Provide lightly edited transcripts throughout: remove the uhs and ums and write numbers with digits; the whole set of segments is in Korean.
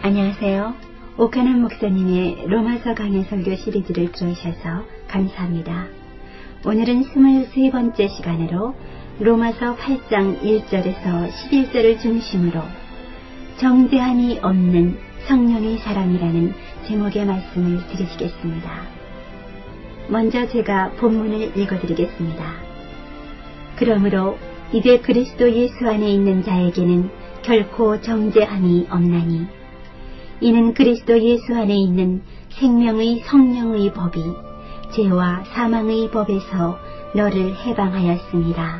안녕하세요. 오카남 목사님의 로마서 강해 설교 시리즈를 들어주셔서 감사합니다. 오늘은 23번째 시간으로 로마서 8장 1절에서 11절을 중심으로 정죄함이 없는 성령의 사람이라는 제목의 말씀을 들으시겠습니다. 먼저 제가 본문을 읽어드리겠습니다. 그러므로 이제 그리스도 예수 안에 있는 자에게는 결코 정죄함이 없나니 이는 그리스도 예수 안에 있는 생명의 성령의 법이 죄와 사망의 법에서 너를 해방하였습니다.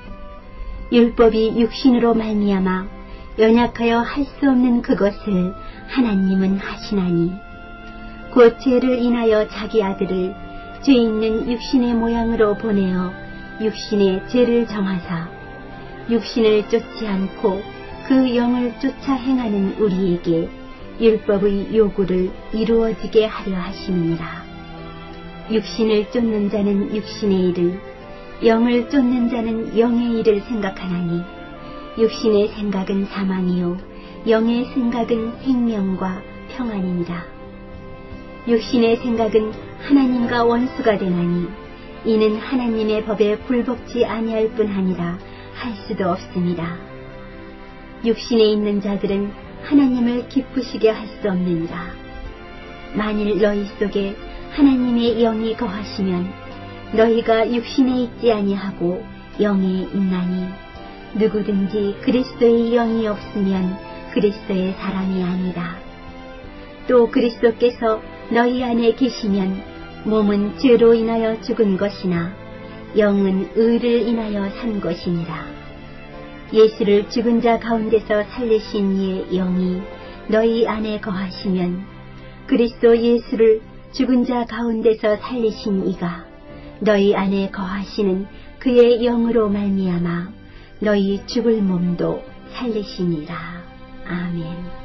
율법이 육신으로 말미암아 연약하여 할 수 없는 그것을 하나님은 하시나니 곧 죄를 인하여 자기 아들을 죄 있는 육신의 모양으로 보내어 육신의 죄를 정하사 육신을 쫓지 않고 그 영을 쫓아 행하는 우리에게 율법의 요구를 이루어지게 하려 하심이니라. 육신을 쫓는 자는 육신의 일을, 영을 쫓는 자는 영의 일을 생각하나니 육신의 생각은 사망이요 영의 생각은 생명과 평안이니라. 육신의 생각은 하나님과 원수가 되나니 이는 하나님의 법에 굴복지 아니할 뿐 아니라 할 수도 없습니다. 육신에 있는 자들은 하나님을 기쁘시게 할 수 없느니라. 만일 너희 속에 하나님의 영이 거하시면 너희가 육신에 있지 아니하고 영에 있나니 누구든지 그리스도의 영이 없으면 그리스도의 사람이 아니라. 또 그리스도께서 너희 안에 계시면 몸은 죄로 인하여 죽은 것이나 영은 의를 인하여 산 것이니라. 예수를 죽은 자 가운데서 살리신 이의 영이 너희 안에 거하시면 그리스도 예수를 죽은 자 가운데서 살리신 이가 너희 안에 거하시는 그의 영으로 말미암아 너희 죽을 몸도 살리시니라. 아멘.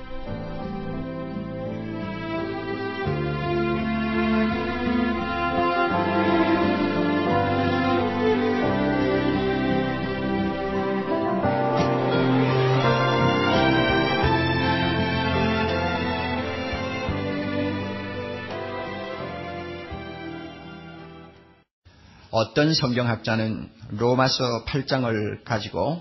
어떤 성경학자는 로마서 8장을 가지고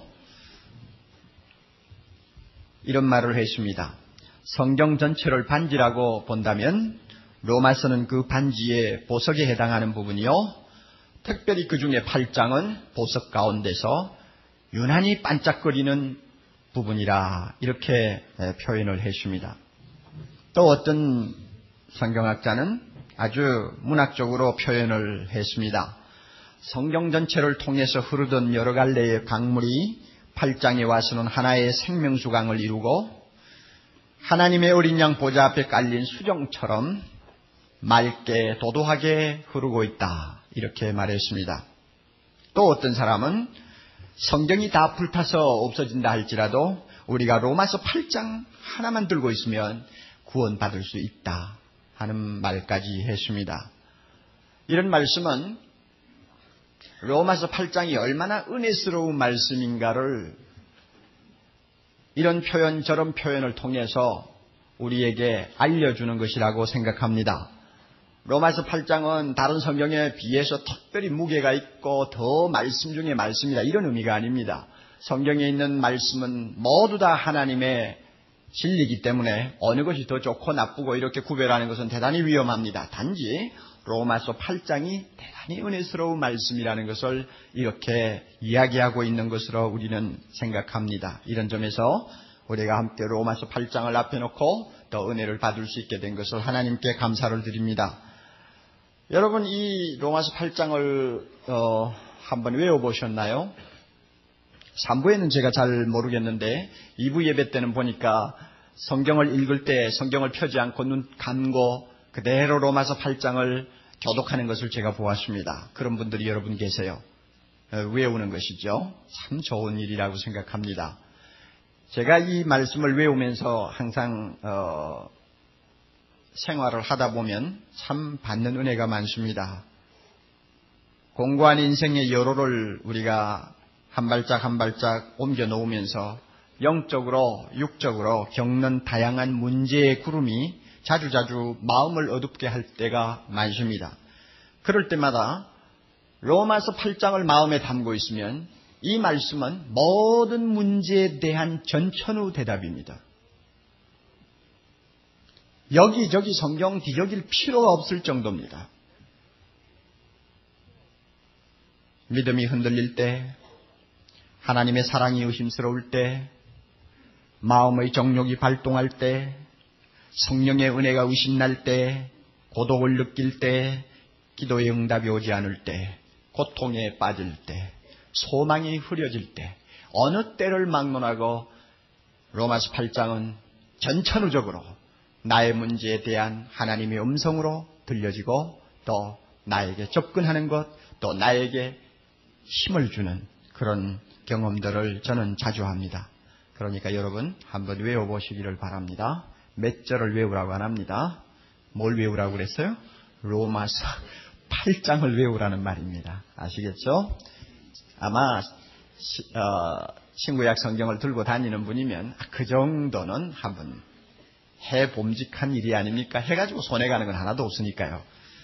이런 말을 했습니다. 성경 전체를 반지라고 본다면 로마서는 그 반지의 보석에 해당하는 부분이요, 특별히 그 중에 8장은 보석 가운데서 유난히 반짝거리는 부분이라 이렇게 표현을 했습니다. 또 어떤 성경학자는 아주 문학적으로 표현을 했습니다. 성경 전체를 통해서 흐르던 여러 갈래의 강물이 8장에 와서는 하나의 생명수강을 이루고 하나님의 어린 양 보좌 앞에 깔린 수정처럼 맑게 도도하게 흐르고 있다, 이렇게 말했습니다. 또 어떤 사람은 성경이 다 불타서 없어진다 할지라도 우리가 로마서 8장 하나만 들고 있으면 구원받을 수 있다 하는 말까지 했습니다. 이런 말씀은 로마서 8장이 얼마나 은혜스러운 말씀인가를 이런 표현 저런 표현을 통해서 우리에게 알려주는 것이라고 생각합니다. 로마서 8장은 다른 성경에 비해서 특별히 무게가 있고 더 말씀 중에 말씀이다, 이런 의미가 아닙니다. 성경에 있는 말씀은 모두 다 하나님의 진리이기 때문에 어느 것이 더 좋고 나쁘고 이렇게 구별하는 것은 대단히 위험합니다. 단지 로마서 8장이 대단히 은혜스러운 말씀이라는 것을 이렇게 이야기하고 있는 것으로 우리는 생각합니다. 이런 점에서 우리가 함께 로마서 8장을 앞에 놓고 더 은혜를 받을 수 있게 된 것을 하나님께 감사를 드립니다. 여러분, 이 로마서 8장을 한번 외워보셨나요? 3부에는 제가 잘 모르겠는데 2부 예배 때는 보니까 성경을 읽을 때 성경을 펴지 않고 눈 감고 그대로 로마서 8장을 교독하는 것을 제가 보았습니다. 그런 분들이 여러분 계세요. 외우는 것이죠. 참 좋은 일이라고 생각합니다. 제가 이 말씀을 외우면서 항상 생활을 하다 보면 참 받는 은혜가 많습니다. 공고한 인생의 여로를 우리가 한 발짝 한 발짝 옮겨 놓으면서 영적으로 육적으로 겪는 다양한 문제의 구름이 자주자주 마음을 어둡게 할 때가 많습니다. 그럴 때마다 로마서 8장을 마음에 담고 있으면 이 말씀은 모든 문제에 대한 전천후 대답입니다. 여기저기 성경 뒤적일 필요가 없을 정도입니다. 믿음이 흔들릴 때, 하나님의 사랑이 의심스러울 때, 마음의 정욕이 발동할 때, 성령의 은혜가 의심날 때, 고독을 느낄 때, 기도의 응답이 오지 않을 때, 고통에 빠질 때, 소망이 흐려질 때, 어느 때를 막론하고 로마서 8장은 전천후적으로 나의 문제에 대한 하나님의 음성으로 들려지고 또 나에게 접근하는 것, 또 나에게 힘을 주는 그런 경험들을 저는 자주 합니다. 그러니까 여러분 한번 외워보시기를 바랍니다. 몇 절을 외우라고 안 합니다. 뭘 외우라고 그랬어요? 로마서 8장을 외우라는 말입니다. 아시겠죠? 아마 신구약 성경을 들고 다니는 분이면 그 정도는 한번 해봄직한 일이 아닙니까? 해가지고 손해가는 건 하나도 없으니까요.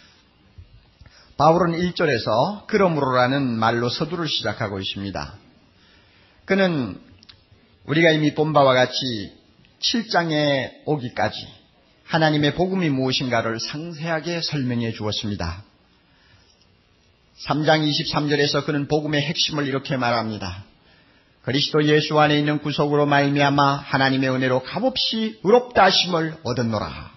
바울은 1절에서 그러므로라는 말로 서두를 시작하고 있습니다. 그는 우리가 이미 본 바와 같이 7장에 오기까지 하나님의 복음이 무엇인가를 상세하게 설명해 주었습니다. 3장 23절에서 그는 복음의 핵심을 이렇게 말합니다. 그리스도 예수 안에 있는 구속으로 말미암아 하나님의 은혜로 값없이 의롭다 하심을 얻었노라.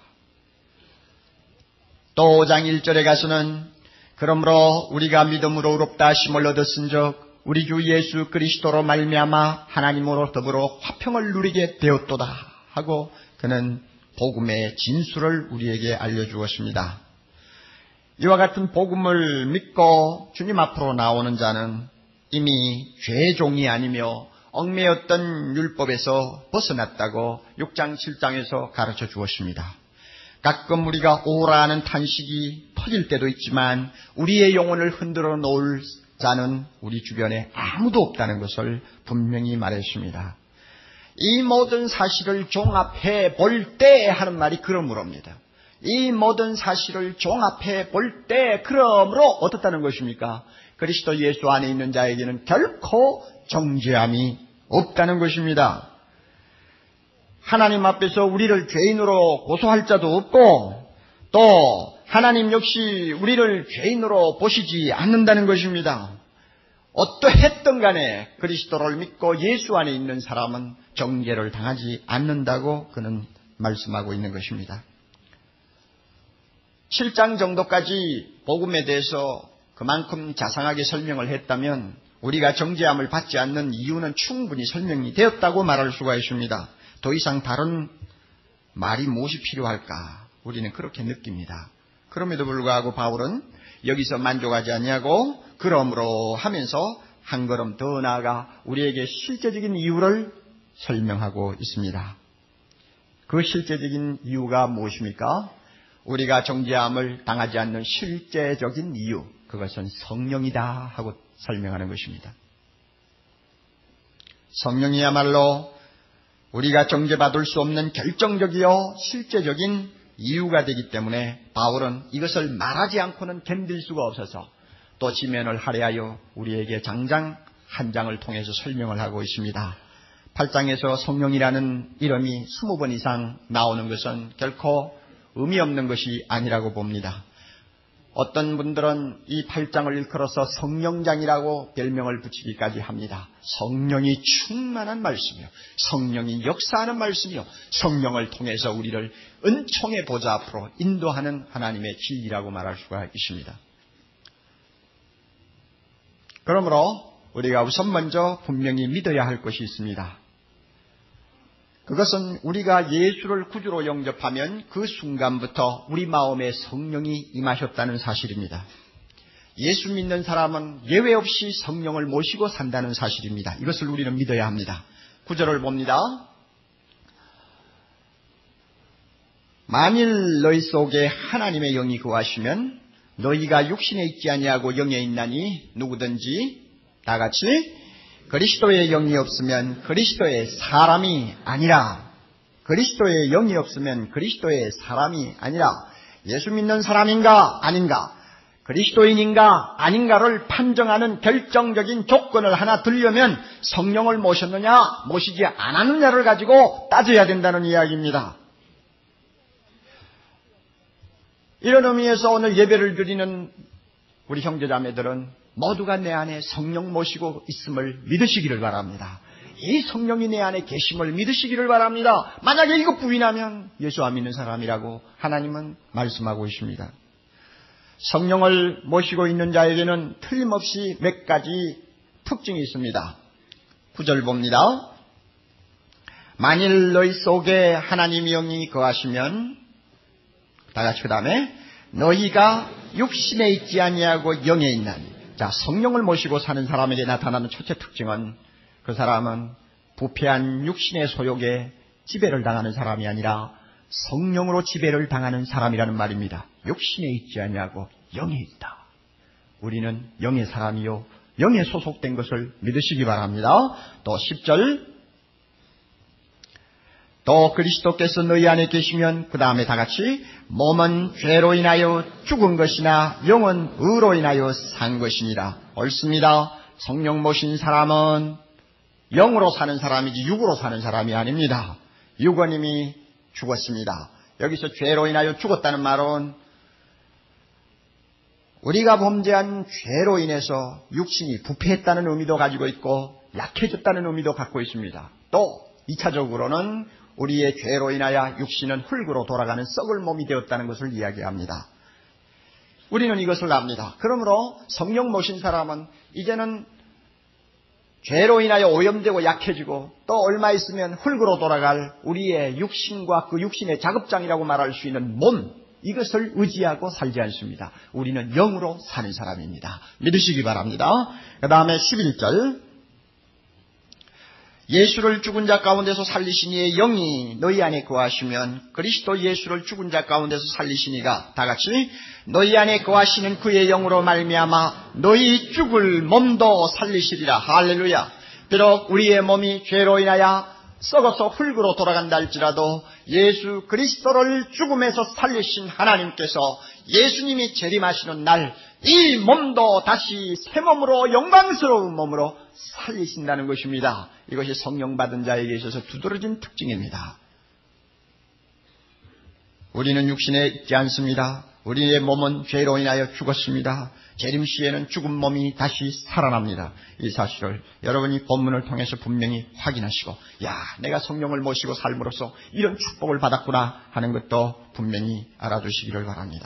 또 5장 1절에 가서는 그러므로 우리가 믿음으로 의롭다 하심을 얻었은즉 우리 주 예수 그리스도로 말미암아 하나님으로 더불어 화평을 누리게 되었도다 하고 그는 복음의 진수를 우리에게 알려주었습니다. 이와 같은 복음을 믿고 주님 앞으로 나오는 자는 이미 죄의 종이 아니며 얽매였던 율법에서 벗어났다고 6장 7장에서 가르쳐 주었습니다. 가끔 우리가 오라 하는 탄식이 터질 때도 있지만 우리의 영혼을 흔들어 놓을 자는 우리 주변에 아무도 없다는 것을 분명히 말했습니다. 이 모든 사실을 종합해 볼 때 하는 말이 그러므로입니다. 이 모든 사실을 종합해 볼 때 그러므로 어떻다는 것입니까? 그리스도 예수 안에 있는 자에게는 결코 정죄함이 없다는 것입니다. 하나님 앞에서 우리를 죄인으로 고소할 자도 없고 또 하나님 역시 우리를 죄인으로 보시지 않는다는 것입니다. 어떠했든 간에 그리스도를 믿고 예수 안에 있는 사람은 정죄를 당하지 않는다고 그는 말씀하고 있는 것입니다. 7장 정도까지 복음에 대해서 그만큼 자상하게 설명을 했다면 우리가 정죄함을 받지 않는 이유는 충분히 설명이 되었다고 말할 수가 있습니다. 더 이상 다른 말이 무엇이 필요할까? 우리는 그렇게 느낍니다. 그럼에도 불구하고 바울은 여기서 만족하지 아니하고 그러므로 하면서 한 걸음 더 나아가 우리에게 실제적인 이유를 설명하고 있습니다. 그 실제적인 이유가 무엇입니까? 우리가 정죄함을 당하지 않는 실제적인 이유, 그것은 성령이다 하고 설명하는 것입니다. 성령이야말로 우리가 정죄받을 수 없는 결정적이요 실제적인 이유가 되기 때문에 바울은 이것을 말하지 않고는 견딜 수가 없어서 또 지면을 할애하여 우리에게 장장 한 장을 통해서 설명을 하고 있습니다. 8장에서 성령이라는 이름이 20번 이상 나오는 것은 결코 의미 없는 것이 아니라고 봅니다. 어떤 분들은 이 8장을 일컬어서 성령장이라고 별명을 붙이기까지 합니다. 성령이 충만한 말씀이요, 성령이 역사하는 말씀이요, 성령을 통해서 우리를 은총의 보좌 앞으로 인도하는 하나님의 진리라고 말할 수가 있습니다. 그러므로 우리가 우선 먼저 분명히 믿어야 할 것이 있습니다. 그것은 우리가 예수를 구주로 영접하면 그 순간부터 우리 마음에 성령이 임하셨다는 사실입니다. 예수 믿는 사람은 예외 없이 성령을 모시고 산다는 사실입니다. 이것을 우리는 믿어야 합니다. 9절을 봅니다. 만일 너희 속에 하나님의 영이 거하시면 너희가 육신에 있지 아니하고 영에 있나니 누구든지 다같이 그리스도의 영이 없으면 그리스도의 사람이 아니라, 그리스도의 영이 없으면 그리스도의 사람이 아니라, 예수 믿는 사람인가 아닌가, 그리스도인인가 아닌가를 판정하는 결정적인 조건을 하나 들려면 성령을 모셨느냐 모시지 않았느냐를 가지고 따져야 된다는 이야기입니다. 이런 의미에서 오늘 예배를 드리는 우리 형제자매들은 모두가 내 안에 성령 모시고 있음을 믿으시기를 바랍니다. 이 성령이 내 안에 계심을 믿으시기를 바랍니다. 만약에 이것 부인하면 예수 안 믿는 사람이라고 하나님은 말씀하고 있습니다. 성령을 모시고 있는 자에게는 틀림없이 몇 가지 특징이 있습니다. 9절 봅니다. 만일 너희 속에 하나님의 영이 거하시면, 다같이 그 다음에 너희가 육신에 있지 아니하고 영에 있나니. 자, 성령을 모시고 사는 사람에게 나타나는 첫째 특징은 그 사람은 부패한 육신의 소욕에 지배를 당하는 사람이 아니라 성령으로 지배를 당하는 사람이라는 말입니다. 육신에 있지 아니하고 영에 있다. 우리는 영의 사람이요 영에 소속된 것을 믿으시기 바랍니다. 또 10절, 또 그리스도께서 너희 안에 계시면, 그 다음에 다같이 몸은 죄로 인하여 죽은 것이나 영은 의로 인하여 산 것이니라. 옳습니다. 성령 모신 사람은 영으로 사는 사람이지 육으로 사는 사람이 아닙니다. 육원님이 죽었습니다. 여기서 죄로 인하여 죽었다는 말은 우리가 범죄한 죄로 인해서 육신이 부패했다는 의미도 가지고 있고 약해졌다는 의미도 갖고 있습니다. 또 2차적으로는 우리의 죄로 인하여 육신은 흙으로 돌아가는 썩을 몸이 되었다는 것을 이야기합니다. 우리는 이것을 압니다. 그러므로 성령 모신 사람은 이제는 죄로 인하여 오염되고 약해지고 또 얼마 있으면 흙으로 돌아갈 우리의 육신과 그 육신의 작업장이라고 말할 수 있는 몸, 이것을 의지하고 살지 않습니다. 우리는 영으로 사는 사람입니다. 믿으시기 바랍니다. 그 다음에 11절, 예수를 죽은 자 가운데서 살리신 이의 영이 너희 안에 거하시면 그리스도 예수를 죽은 자 가운데서 살리신 이가, 다같이 너희 안에 거하시는 그의 영으로 말미암아 너희 죽을 몸도 살리시리라. 할렐루야. 비록 우리의 몸이 죄로 인하여 썩어서 흙으로 돌아간다 할지라도 예수 그리스도를 죽음에서 살리신 하나님께서 예수님이 재림하시는 날 이 몸도 다시 새 몸으로 영광스러운 몸으로 살리신다는 것입니다. 이것이 성령 받은 자에게 있어서 두드러진 특징입니다. 우리는 육신에 있지 않습니다. 우리의 몸은 죄로 인하여 죽었습니다. 재림 시에는 죽은 몸이 다시 살아납니다. 이 사실을 여러분이 본문을 통해서 분명히 확인하시고, 야, 내가 성령을 모시고 삶으로써 이런 축복을 받았구나 하는 것도 분명히 알아두시기를 바랍니다.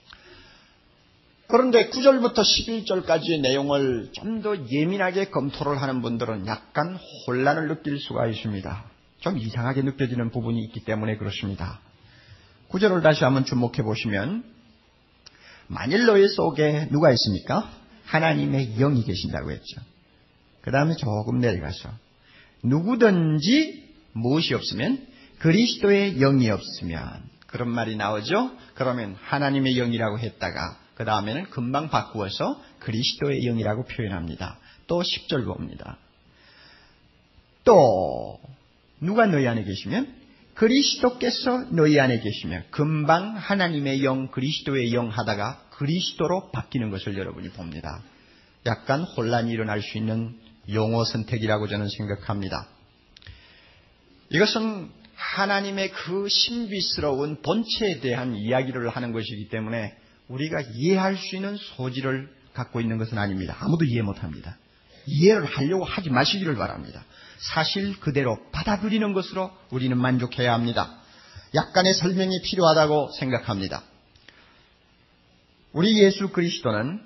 그런데 9절부터 11절까지의 내용을 좀 더 예민하게 검토를 하는 분들은 약간 혼란을 느낄 수가 있습니다. 좀 이상하게 느껴지는 부분이 있기 때문에 그렇습니다. 9절을 다시 한번 주목해 보시면, 만일 너희 속에 누가 있습니까? 하나님의 영이 계신다고 했죠. 그 다음에 조금 내려가서 누구든지 무엇이 없으면, 그리스도의 영이 없으면, 그런 말이 나오죠. 그러면 하나님의 영이라고 했다가 그 다음에는 금방 바꾸어서 그리스도의 영이라고 표현합니다. 또 10절 봅니다. 또 누가 너희 안에 계시면, 그리스도께서 너희 안에 계시면, 금방 하나님의 영, 그리스도의 영 하다가 그리스도로 바뀌는 것을 여러분이 봅니다. 약간 혼란이 일어날 수 있는 용어 선택이라고 저는 생각합니다. 이것은 하나님의 그 신비스러운 본체에 대한 이야기를 하는 것이기 때문에 우리가 이해할 수 있는 소질을 갖고 있는 것은 아닙니다. 아무도 이해 못합니다. 이해를 하려고 하지 마시기를 바랍니다. 사실 그대로 받아들이는 것으로 우리는 만족해야 합니다. 약간의 설명이 필요하다고 생각합니다. 우리 예수 그리스도는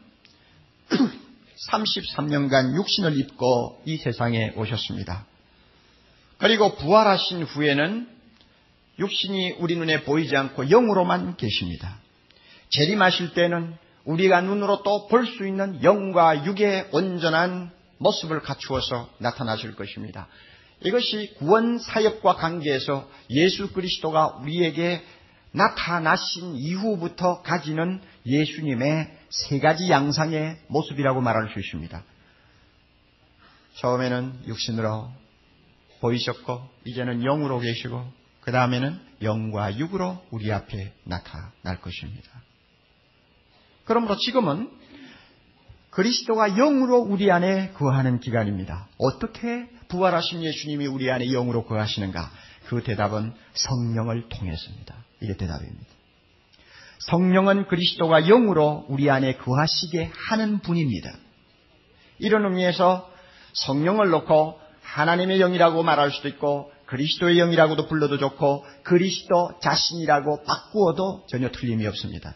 33년간 육신을 입고 이 세상에 오셨습니다. 그리고 부활하신 후에는 육신이 우리 눈에 보이지 않고 영으로만 계십니다. 재림하실 때는 우리가 눈으로 또 볼 수 있는 영과 육의 온전한 모습을 갖추어서 나타나실 것입니다. 이것이 구원 사역과 관계에서 예수 그리스도가 우리에게 나타나신 이후부터 가지는 예수님의 세 가지 양상의 모습이라고 말할 수 있습니다. 처음에는 육신으로 보이셨고 이제는 영으로 계시고 그 다음에는 영과 육으로 우리 앞에 나타날 것입니다. 그러므로 지금은 그리스도가 영으로 우리 안에 거하는 기간입니다. 어떻게 부활하신 예수님이 우리 안에 영으로 거하시는가? 그 대답은 성령을 통해서입니다. 이게 대답입니다. 성령은 그리스도가 영으로 우리 안에 거하시게 하는 분입니다. 이런 의미에서 성령을 놓고 하나님의 영이라고 말할 수도 있고 그리스도의 영이라고도 불러도 좋고 그리스도 자신이라고 바꾸어도 전혀 틀림이 없습니다.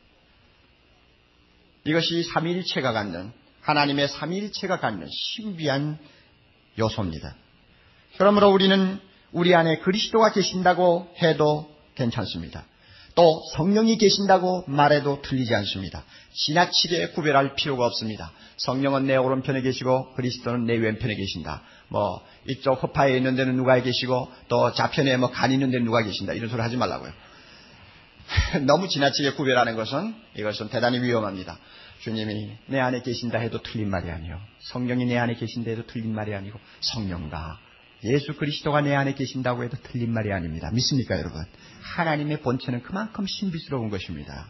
이것이 삼위일체가 갖는 하나님의 삼위일체가 갖는 신비한 요소입니다. 그러므로 우리는 우리 안에 그리스도가 계신다고 해도 괜찮습니다. 또 성령이 계신다고 말해도 틀리지 않습니다. 지나치게 구별할 필요가 없습니다. 성령은 내 오른편에 계시고 그리스도는 내 왼편에 계신다. 이쪽 허파에 있는 데는 누가 계시고 또 좌편에 간 있는 데는 누가 계신다. 이런 소리 하지 말라고요. 너무 지나치게 구별하는 것은 이것은 대단히 위험합니다. 주님이 내 안에 계신다 해도 틀린 말이 아니요. 성령이 내 안에 계신다 해도 틀린 말이 아니고 성령과 예수 그리스도가 내 안에 계신다고 해도 틀린 말이 아닙니다. 믿습니까 여러분? 하나님의 본체는 그만큼 신비스러운 것입니다.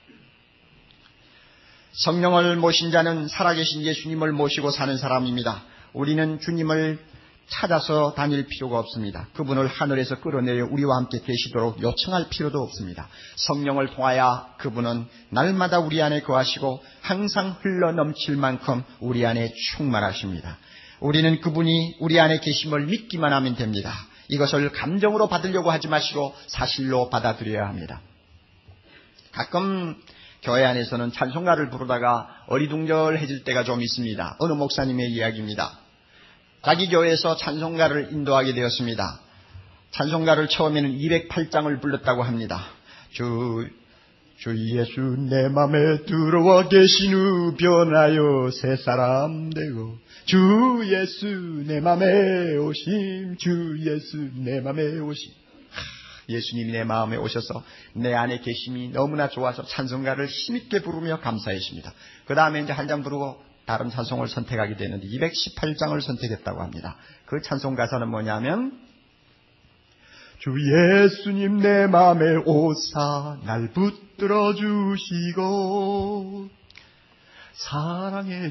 성령을 모신 자는 살아계신 예수님을 모시고 사는 사람입니다. 우리는 주님을 찾아서 다닐 필요가 없습니다. 그분을 하늘에서 끌어내려 우리와 함께 계시도록 요청할 필요도 없습니다. 성령을 통하여 그분은 날마다 우리 안에 거하시고 항상 흘러넘칠 만큼 우리 안에 충만하십니다. 우리는 그분이 우리 안에 계심을 믿기만 하면 됩니다. 이것을 감정으로 받으려고 하지 마시고 사실로 받아들여야 합니다. 가끔 교회 안에서는 찬송가를 부르다가 어리둥절해질 때가 좀 있습니다. 어느 목사님의 이야기입니다. 자기 교회에서 찬송가를 인도하게 되었습니다. 찬송가를 처음에는 208장을 불렀다고 합니다. 주 예수 내 맘에 들어와 계신 후 변하여 새 사람 되고 주 예수 내 맘에 오심 주 예수 내 맘에 오심. 예수님이 내 마음에 오셔서 내 안에 계심이 너무나 좋아서 찬송가를 힘있게 부르며 감사했습니다. 그 다음에 이제 한 장 부르고 다른 찬송을 선택하게 되는데 218장을 선택했다고 합니다. 그 찬송 가사는 뭐냐면 주 예수님 내 맘에 오사 날 붙들어 주시고 사랑의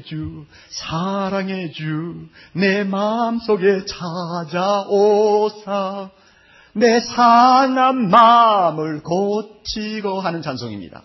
주 내 마음속에 찾아오사 내 상한 마음을 고치고 하는 찬송입니다.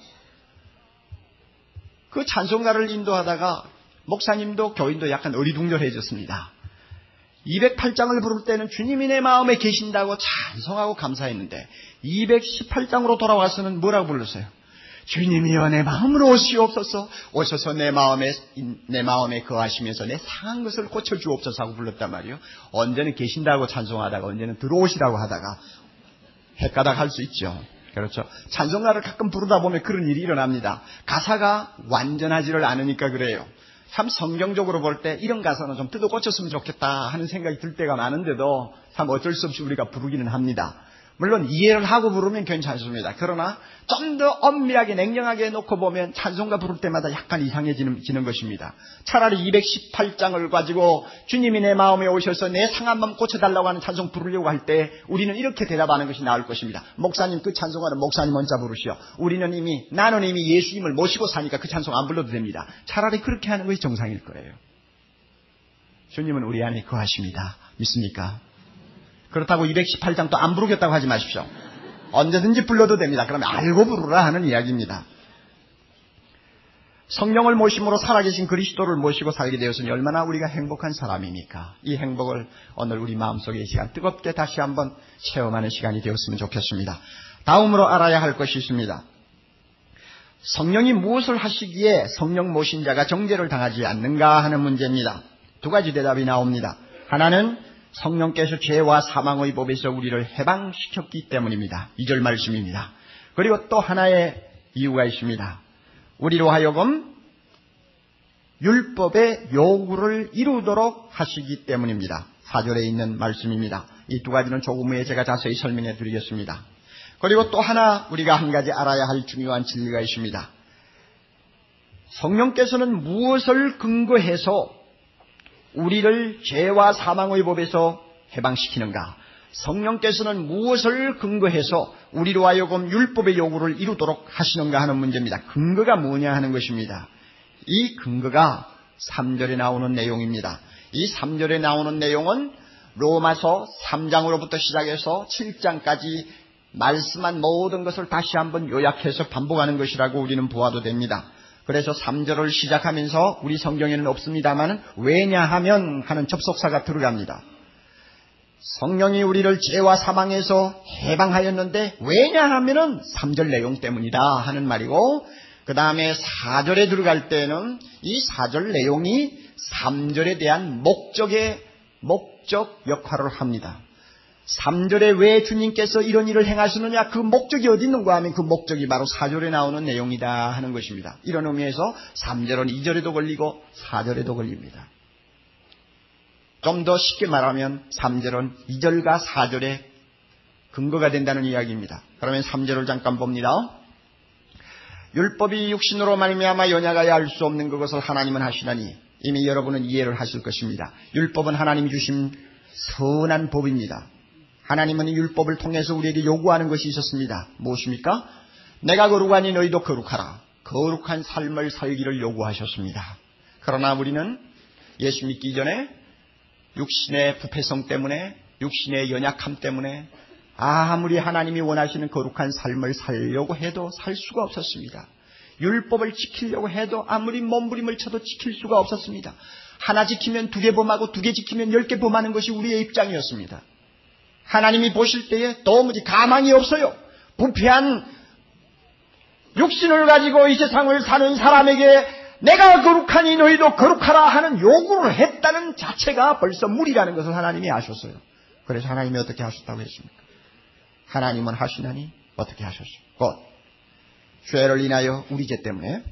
그 찬송가를 인도하다가 목사님도 교인도 약간 어리둥절해졌습니다. 208장을 부를 때는 주님이 내 마음에 계신다고 찬송하고 감사했는데 218장으로 돌아와서는 뭐라고 불렀어요? 주님이여 내 마음으로 오시옵소서 오셔서 내 마음에 거하시면서 내 상한 것을 고쳐주옵소서 하고 불렀단 말이에요. 언제는 계신다고 찬송하다가 언제는 들어오시라고 하다가 헷가닥 할 수 있죠. 그렇죠. 찬송가를 가끔 부르다 보면 그런 일이 일어납니다. 가사가 완전하지를 않으니까 그래요. 참 성경적으로 볼 때 이런 가사는 좀 뜯어 고쳤으면 좋겠다 하는 생각이 들 때가 많은데도 참 어쩔 수 없이 우리가 부르기는 합니다. 물론 이해를 하고 부르면 괜찮습니다. 그러나 좀 더 엄밀하게 냉정하게 놓고 보면 찬송가 부를 때마다 약간 이상해지는 것입니다. 차라리 218장을 가지고 주님이 내 마음에 오셔서 내 상한 마음 고쳐달라고 하는 찬송 부르려고 할 때 우리는 이렇게 대답하는 것이 나을 것입니다. 목사님 그 찬송가는 목사님 혼자 부르시오. 나는 이미 예수님을 모시고 사니까 그 찬송 안 불러도 됩니다. 차라리 그렇게 하는 것이 정상일 거예요. 주님은 우리 안에 거하십니다. 믿습니까? 그렇다고 218장 또 안 부르겠다고 하지 마십시오. 언제든지 불러도 됩니다. 그러면 알고 부르라 하는 이야기입니다. 성령을 모심으로 살아계신 그리스도를 모시고 살게 되었으니 얼마나 우리가 행복한 사람입니까? 이 행복을 오늘 우리 마음속에 이 시간 뜨겁게 다시 한번 체험하는 시간이 되었으면 좋겠습니다. 다음으로 알아야 할 것이 있습니다. 성령이 무엇을 하시기에 성령 모신 자가 정죄를 당하지 않는가 하는 문제입니다. 두 가지 대답이 나옵니다. 하나는 성령께서 죄와 사망의 법에서 우리를 해방시켰기 때문입니다. 2절 말씀입니다. 그리고 또 하나의 이유가 있습니다. 우리로 하여금 율법의 요구를 이루도록 하시기 때문입니다. 4절에 있는 말씀입니다. 이 두 가지는 조금 후에 제가 자세히 설명해 드리겠습니다. 그리고 또 하나 우리가 한 가지 알아야 할 중요한 진리가 있습니다. 성령께서는 무엇을 근거해서 우리를 죄와 사망의 법에서 해방시키는가? 성령께서는 무엇을 근거해서 우리로 하여금 율법의 요구를 이루도록 하시는가 하는 문제입니다. 근거가 뭐냐 하는 것입니다. 이 근거가 3절에 나오는 내용입니다. 이 3절에 나오는 내용은 로마서 3장으로부터 시작해서 7장까지 말씀한 모든 것을 다시 한번 요약해서 반복하는 것이라고 우리는 보아도 됩니다. 그래서 3절을 시작하면서 우리 성경에는 없습니다만 왜냐하면 하는 접속사가 들어갑니다. 성령이 우리를 죄와 사망에서 해방하였는데 왜냐하면은 3절 내용 때문이다 하는 말이고, 그 다음에 4절에 들어갈 때는 이 4절 내용이 3절에 대한 목적 역할을 합니다. 3절에 왜 주님께서 이런 일을 행하시느냐, 그 목적이 어디 있는가 하면 그 목적이 바로 4절에 나오는 내용이다 하는 것입니다. 이런 의미에서 3절은 2절에도 걸리고 4절에도 걸립니다. 좀 더 쉽게 말하면 3절은 2절과 4절의 근거가 된다는 이야기입니다. 그러면 3절을 잠깐 봅니다. 율법이 육신으로 말미암아 연약하여 알 수 없는 그것을 하나님은 하시나니, 이미 여러분은 이해를 하실 것입니다. 율법은 하나님이 주신 선한 법입니다. 하나님은 이 율법을 통해서 우리에게 요구하는 것이 있었습니다. 무엇입니까? 내가 거룩하니 너희도 거룩하라. 거룩한 삶을 살기를 요구하셨습니다. 그러나 우리는 예수 믿기 전에 육신의 부패성 때문에, 육신의 연약함 때문에 아무리 하나님이 원하시는 거룩한 삶을 살려고 해도 살 수가 없었습니다. 율법을 지키려고 해도 아무리 몸부림을 쳐도 지킬 수가 없었습니다. 하나 지키면 2개 범하고 2개 지키면 10개 범하는 것이 우리의 입장이었습니다. 하나님이 보실 때에 도무지 가망이 없어요. 부패한 육신을 가지고 이 세상을 사는 사람에게 내가 거룩하니 너희도 거룩하라 하는 요구를 했다는 자체가 벌써 무리라는 것을 하나님이 아셨어요. 그래서 하나님이 어떻게 하셨다고 했습니까? 하나님은 하시나니 어떻게 하셨습니까? 곧 죄를 인하여 우리 죄 때문에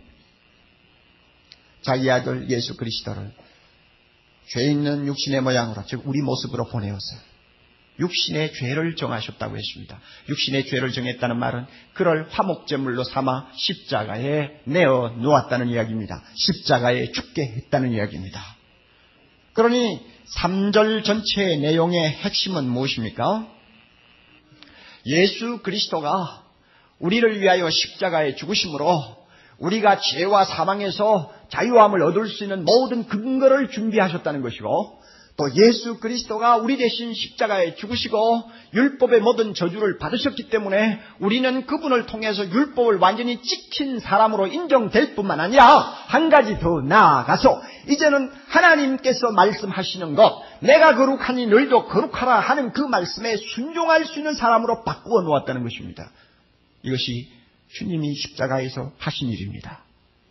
자기 아들 예수 그리스도를 죄 있는 육신의 모양으로, 즉 우리 모습으로 보내었어요. 육신의 죄를 정하셨다고 했습니다. 육신의 죄를 정했다는 말은 그를 화목제물로 삼아 십자가에 내어 놓았다는 이야기입니다. 십자가에 죽게 했다는 이야기입니다. 그러니 3절 전체의 내용의 핵심은 무엇입니까? 예수 그리스도가 우리를 위하여 십자가에 죽으심으로 우리가 죄와 사망에서 자유함을 얻을 수 있는 모든 근거를 준비하셨다는 것이고, 또 예수 그리스도가 우리 대신 십자가에 죽으시고 율법의 모든 저주를 받으셨기 때문에 우리는 그분을 통해서 율법을 완전히 지킨 사람으로 인정될 뿐만 아니라 한 가지 더 나아가서 이제는 하나님께서 말씀하시는 것, 내가 거룩하니 너희도 거룩하라 하는 그 말씀에 순종할 수 있는 사람으로 바꾸어 놓았다는 것입니다. 이것이 주님이 십자가에서 하신 일입니다.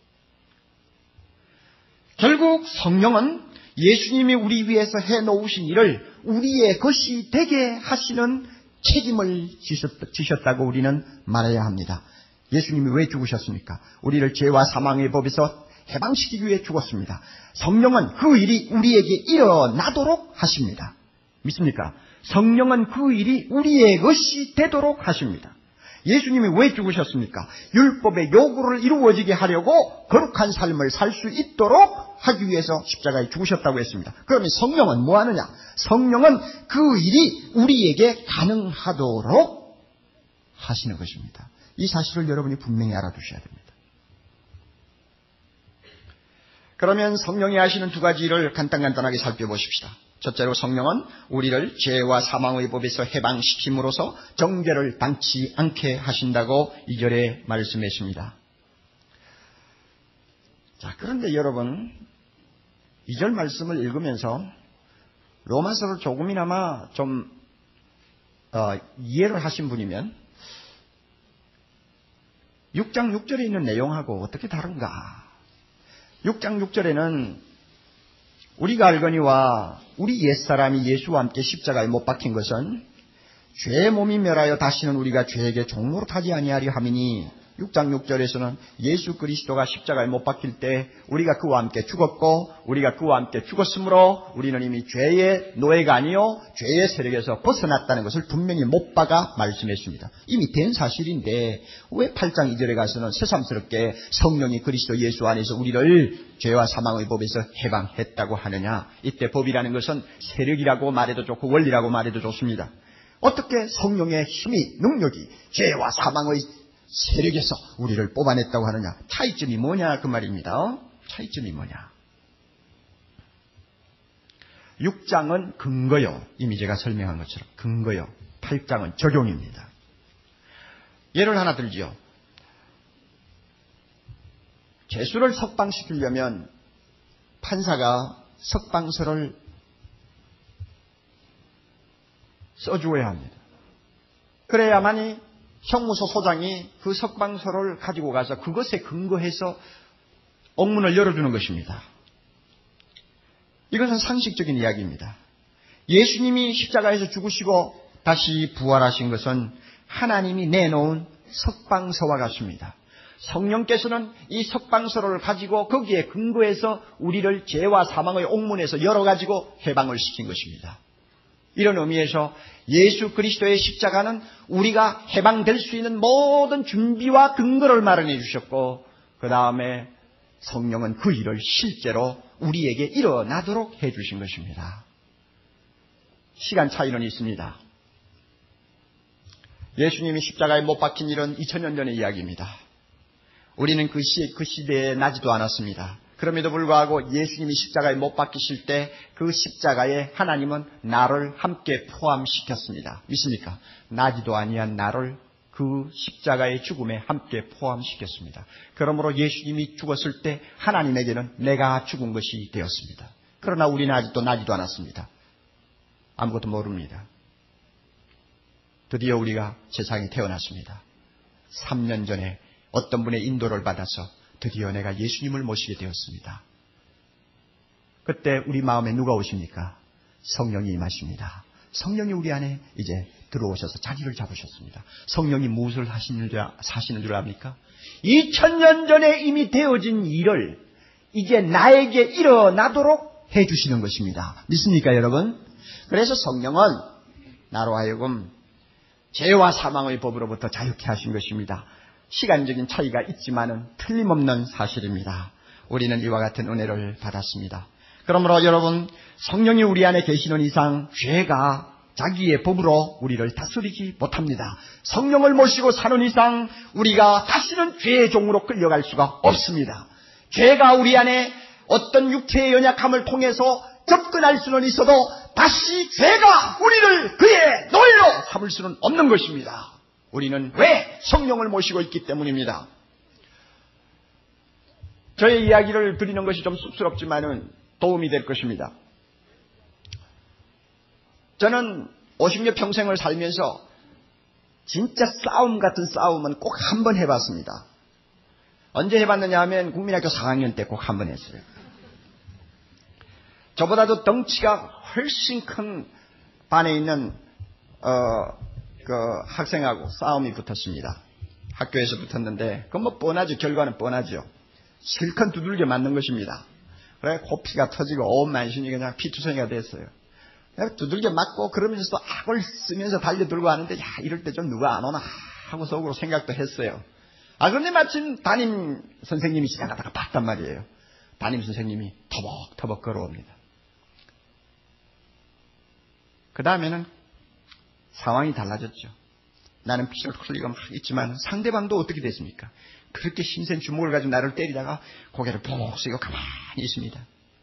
결국 성령은 예수님이 우리 위해서 해놓으신 일을 우리의 것이 되게 하시는 책임을 지셨다고 우리는 말해야 합니다. 예수님이 왜 죽으셨습니까? 우리를 죄와 사망의 법에서 해방시키기 위해 죽었습니다. 성령은 그 일이 우리에게 일어나도록 하십니다. 믿습니까? 성령은 그 일이 우리의 것이 되도록 하십니다. 예수님이 왜 죽으셨습니까? 율법의 요구를 이루어지게 하려고 거룩한 삶을 살 수 있도록 하기 위해서 십자가에 죽으셨다고 했습니다. 그러면 성령은 뭐 하느냐? 성령은 그 일이 우리에게 가능하도록 하시는 것입니다. 이 사실을 여러분이 분명히 알아두셔야 됩니다. 그러면 성령이 하시는 2가지 일을 간단하게 살펴보십시다. 첫째로 성령은 우리를 죄와 사망의 법에서 해방시킴으로써 정죄를 당치 않게 하신다고 2절에 말씀했습니다. 자, 그런데 여러분 2절 말씀을 읽으면서 로마서를 조금이나마 좀 이해를 하신 분이면 6장 6절에 있는 내용하고 어떻게 다른가? 6장 6절에는 우리가 알거니와 우리 옛사람이 예수와 함께 십자가에 못 박힌 것은 죄의 몸이 멸하여 다시는 우리가 죄에게 종노릇하지 아니하려 함이니 6장 6절에서는 예수 그리스도가 십자가에 못 박힐 때 우리가 그와 함께 죽었고 우리가 그와 함께 죽었으므로 우리는 이미 죄의 노예가 아니요 죄의 세력에서 벗어났다는 것을 분명히 못 박아 말씀했습니다. 이미 된 사실인데 왜 8장 2절에 가서는 새삼스럽게 성령이 그리스도 예수 안에서 우리를 죄와 사망의 법에서 해방했다고 하느냐. 이때 법이라는 것은 세력이라고 말해도 좋고 원리라고 말해도 좋습니다. 어떻게 성령의 힘이 능력이 죄와 사망의 세력에서 우리를 뽑아냈다고 하느냐. 차이점이 뭐냐 그 말입니다. 차이점이 뭐냐. 6장은 근거요. 이미 제가 설명한 것처럼 근거요. 8장은 적용입니다. 예를 하나 들지요. 죄수를 석방시키려면 판사가 석방서를 써주어야 합니다. 그래야만이 형무소 소장이 그 석방서를 가지고 가서 그것에 근거해서 옥문을 열어주는 것입니다. 이것은 상식적인 이야기입니다. 예수님이 십자가에서 죽으시고 다시 부활하신 것은 하나님이 내놓은 석방서와 같습니다. 성령께서는 이 석방서를 가지고 거기에 근거해서 우리를 죄와 사망의 옥문에서 열어가지고 해방을 시킨 것입니다. 이런 의미에서 예수 그리스도의 십자가는 우리가 해방될 수 있는 모든 준비와 근거를 마련해 주셨고 그 다음에 성령은 그 일을 실제로 우리에게 일어나도록 해 주신 것입니다. 시간 차이는 있습니다. 예수님이 십자가에 못 박힌 일은 2000년 전의 이야기입니다. 우리는 그 시대에 나지도 않았습니다. 그럼에도 불구하고 예수님이 십자가에 못 박히실 때 그 십자가에 하나님은 나를 함께 포함시켰습니다. 믿습니까? 나지도 아니한 나를 그 십자가의 죽음에 함께 포함시켰습니다. 그러므로 예수님이 죽었을 때 하나님에게는 내가 죽은 것이 되었습니다. 그러나 우리는 아직도 나지도 않았습니다. 아무것도 모릅니다. 드디어 우리가 세상에 태어났습니다. 3년 전에 어떤 분의 인도를 받아서 드디어 내가 예수님을 모시게 되었습니다. 그때 우리 마음에 누가 오십니까? 성령이 임하십니다. 성령이 우리 안에 이제 들어오셔서 자리를 잡으셨습니다. 성령이 무엇을 사시는 줄 압니까? 2000년 전에 이미 되어진 일을 이제 나에게 일어나도록 해주시는 것입니다. 믿습니까 여러분? 그래서 성령은 나로 하여금 죄와 사망의 법으로부터 자유케 하신 것입니다. 시간적인 차이가 있지만은 틀림없는 사실입니다. 우리는 이와 같은 은혜를 받았습니다. 그러므로 여러분, 성령이 우리 안에 계시는 이상 죄가 자기의 법으로 우리를 다스리지 못합니다. 성령을 모시고 사는 이상 우리가 다시는 죄의 종으로 끌려갈 수가 없습니다. 죄가 우리 안에 어떤 육체의 연약함을 통해서 접근할 수는 있어도 다시 죄가 우리를 그의 노예로 삼을 수는 없는 것입니다. 우리는 왜 성령을 모시고 있기 때문입니다. 저의 이야기를 드리는 것이 좀 쑥스럽지만은 도움이 될 것입니다. 저는 50여 평생을 살면서 진짜 싸움 같은 싸움은 꼭 한 번 해봤습니다. 언제 해봤느냐 하면 국민학교 4학년 때 꼭 한 번 했어요. 저보다도 덩치가 훨씬 큰 반에 있는 그 학생하고 싸움이 붙었습니다. 학교에서 붙었는데 그건 뭐 뻔하죠. 결과는 뻔하죠. 실컷 두들겨 맞는 것입니다. 그래 코피가 터지고 온 만신이 그냥 피투성이가 됐어요. 두들겨 맞고 그러면서 또 악을 쓰면서 달려들고 하는데 야 이럴 때 좀 누가 안 오나 하고 속으로 생각도 했어요. 그런데 마침 담임 선생님이 지나가다가 봤단 말이에요. 담임 선생님이 터벅터벅 걸어옵니다. 그 다음에는 상황이 달라졌죠. 나는 피를 흘리고 막 있지만 상대방도 어떻게 됐습니까? 그렇게 힘센 주먹을 가지고 나를 때리다가 고개를 푹 숙이고 가만히 있습니다.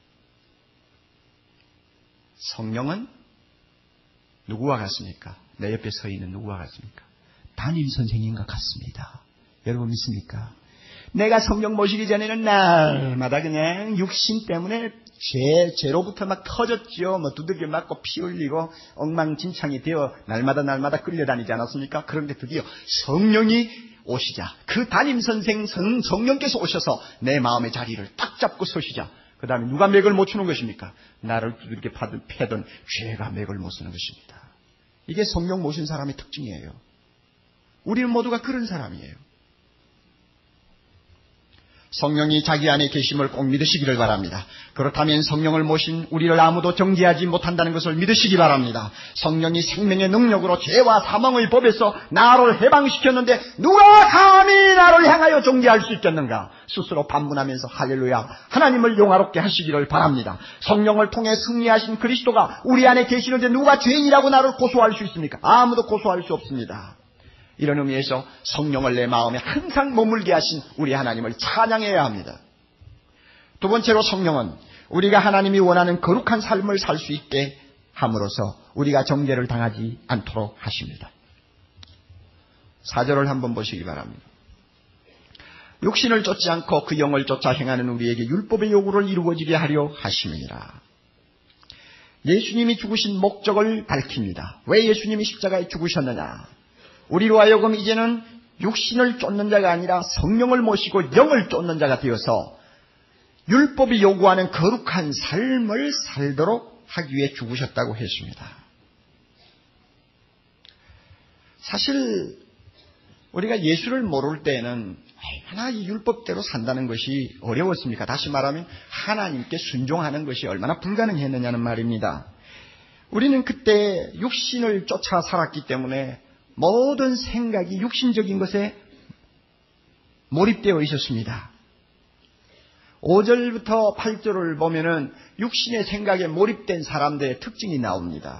성령은 누구와 같습니까? 내 옆에 서 있는 누구와 같습니까? 담임 선생님과 같습니다. 여러분 믿습니까? 내가 성령 모시기 전에는 날마다 그냥 육신 때문에 죄로부터 막 터졌죠. 뭐 두들겨 맞고 피 흘리고 엉망진창이 되어 날마다 끌려다니지 않았습니까? 그런데 드디어 성령이 오시자 그 담임선생 성령께서 오셔서 내 마음의 자리를 딱 잡고 서시자 그 다음에 누가 맥을 못 추는 것입니까? 나를 두들겨 패던 죄가 맥을 못 쓰는 것입니다. 이게 성령 모신 사람의 특징이에요. 우리는 모두가 그런 사람이에요. 성령이 자기 안에 계심을 꼭 믿으시기를 바랍니다. 그렇다면 성령을 모신 우리를 아무도 정죄하지 못한다는 것을 믿으시기 바랍니다. 성령이 생명의 능력으로 죄와 사망의 법에서 나를 해방시켰는데 누가 감히 나를 향하여 정죄할 수 있겠는가? 스스로 반문하면서 할렐루야 하나님을 용화롭게 하시기를 바랍니다. 성령을 통해 승리하신 그리스도가 우리 안에 계시는데 누가 죄인이라고 나를 고소할 수 있습니까? 아무도 고소할 수 없습니다. 이런 의미에서 성령을 내 마음에 항상 머물게 하신 우리 하나님을 찬양해야 합니다. 두 번째로 성령은 우리가 하나님이 원하는 거룩한 삶을 살 수 있게 함으로써 우리가 정죄를 당하지 않도록 하십니다. 4절을 한번 보시기 바랍니다. 육신을 쫓지 않고 그 영을 쫓아 행하는 우리에게 율법의 요구를 이루어지게 하려 하심이니라. 예수님이 죽으신 목적을 밝힙니다. 왜 예수님이 십자가에 죽으셨느냐? 우리로 하여금 이제는 육신을 쫓는 자가 아니라 성령을 모시고 영을 쫓는 자가 되어서 율법이 요구하는 거룩한 삶을 살도록 하기 위해 죽으셨다고 했습니다. 사실 우리가 예수를 모를 때에는 얼마나 이 율법대로 산다는 것이 어려웠습니까? 다시 말하면 하나님께 순종하는 것이 얼마나 불가능했느냐는 말입니다. 우리는 그때 육신을 쫓아 살았기 때문에 모든 생각이 육신적인 것에 몰입되어 있었습니다. 5절부터 8절을 보면은 육신의 생각에 몰입된 사람들의 특징이 나옵니다.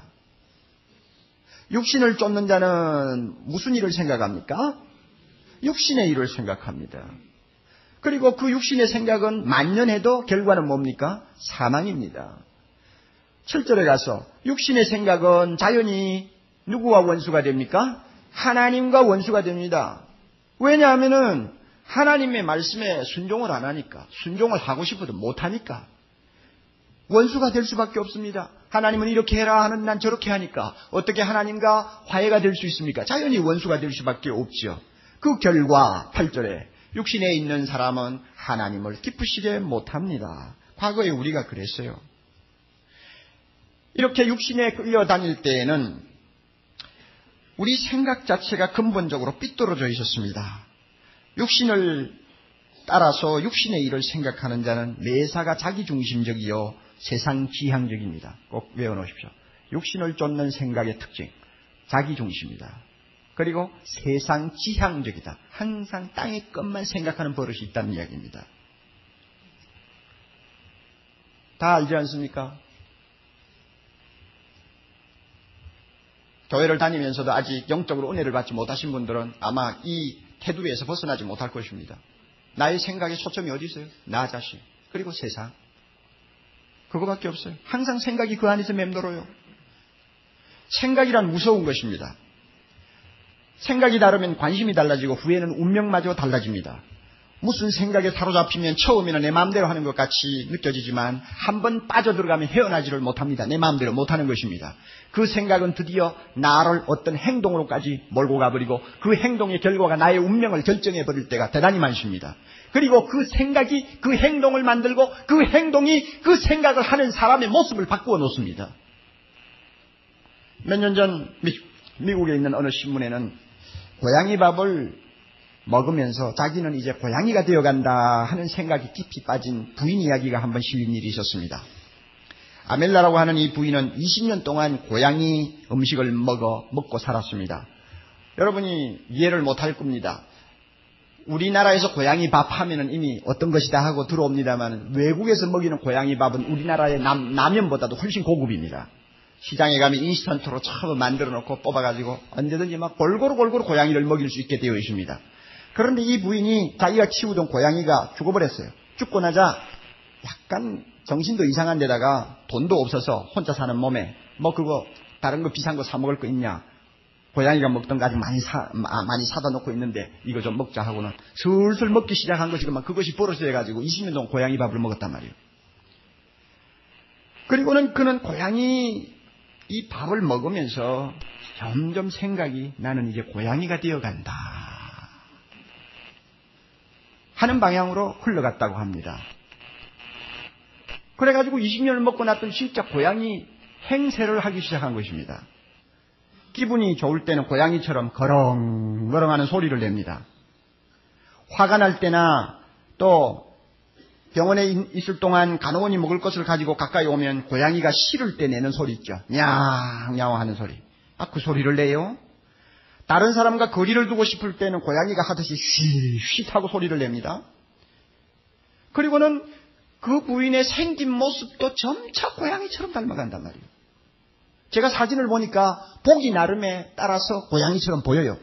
육신을 쫓는 자는 무슨 일을 생각합니까? 육신의 일을 생각합니다. 그리고 그 육신의 생각은 만연해도 결과는 뭡니까? 사망입니다. 7절에 가서 육신의 생각은 자연히 누구와 원수가 됩니까? 하나님과 원수가 됩니다. 왜냐하면은 하나님의 말씀에 순종을 안 하니까, 순종을 하고 싶어도 못하니까 원수가 될 수밖에 없습니다. 하나님은 이렇게 해라 하는 난 저렇게 하니까 어떻게 하나님과 화해가 될 수 있습니까? 자연히 원수가 될 수밖에 없죠. 그 결과 8절에 육신에 있는 사람은 하나님을 기쁘시게 못합니다. 과거에 우리가 그랬어요. 이렇게 육신에 끌려다닐 때에는 우리 생각 자체가 근본적으로 삐뚤어져 있었습니다. 육신을 따라서 육신의 일을 생각하는 자는 매사가 자기중심적이요 세상 지향적입니다. 꼭 외워놓으십시오. 육신을 쫓는 생각의 특징, 자기중심이다. 그리고 세상 지향적이다. 항상 땅의 것만 생각하는 버릇이 있다는 이야기입니다. 다 알지 않습니까? 교회를 다니면서도 아직 영적으로 은혜를 받지 못하신 분들은 아마 이 테두리에서 벗어나지 못할 것입니다. 나의 생각의 초점이 어디 있어요? 나 자신, 그리고 세상. 그거밖에 없어요. 항상 생각이 그 안에서 맴돌아요. 생각이란 무서운 것입니다. 생각이 다르면 관심이 달라지고 후에는 운명마저 달라집니다. 무슨 생각에 사로잡히면 처음에는 내 마음대로 하는 것 같이 느껴지지만 한번 빠져들어가면 헤어나지를 못합니다. 내 마음대로 못하는 것입니다. 그 생각은 드디어 나를 어떤 행동으로까지 몰고 가버리고 그 행동의 결과가 나의 운명을 결정해버릴 때가 대단히 많습니다. 그리고 그 생각이 그 행동을 만들고 그 행동이 그 생각을 하는 사람의 모습을 바꾸어 놓습니다. 몇 년 전 미국에 있는 어느 신문에는 고양이 밥을 먹으면서 자기는 이제 고양이가 되어간다 하는 생각이 깊이 빠진 부인 이야기가 한번 실린 일이 있었습니다. 아멜라라고 하는 이 부인은 20년 동안 고양이 음식을 먹고 살았습니다. 여러분이 이해를 못할 겁니다. 우리나라에서 고양이 밥 하면은 이미 어떤 것이다 하고 들어옵니다만 외국에서 먹이는 고양이 밥은 우리나라의 라면보다도 훨씬 고급입니다. 시장에 가면 인스턴트로 처음 만들어 놓고 뽑아가지고 언제든지 막 골고루 고양이를 먹일 수 있게 되어 있습니다. 그런데 이 부인이 자기가 키우던 고양이가 죽어버렸어요. 죽고 나자 약간 정신도 이상한 데다가 돈도 없어서 혼자 사는 몸에 뭐 그거 다른 거 비싼 거 사 먹을 거 있냐. 고양이가 먹던 거 아직 많이 사다 놓고 있는데 이거 좀 먹자 하고는 슬슬 먹기 시작한 것이구만. 그것이 버릇이 돼가지고 20년 동안 고양이 밥을 먹었단 말이에요. 그리고는 그는 고양이 이 밥을 먹으면서 점점 생각이 나는 이제 고양이가 되어간다 하는 방향으로 흘러갔다고 합니다. 그래가지고 20년을 먹고 났더니 진짜 고양이 행세를 하기 시작한 것입니다. 기분이 좋을 때는 고양이처럼 거렁거렁하는 소리를 냅니다. 화가 날 때나 또 병원에 있을 동안 간호원이 먹을 것을 가지고 가까이 오면 고양이가 싫을 때 내는 소리 있죠. 냐옹냐옹 하는 소리. 그 소리를 내요. 다른 사람과 거리를 두고 싶을 때는 고양이가 하듯이 휘휘 하고 소리를 냅니다. 그리고는 그 부인의 생긴 모습도 점차 고양이처럼 닮아간단 말이에요. 제가 사진을 보니까 보기 나름에 따라서 고양이처럼 보여요.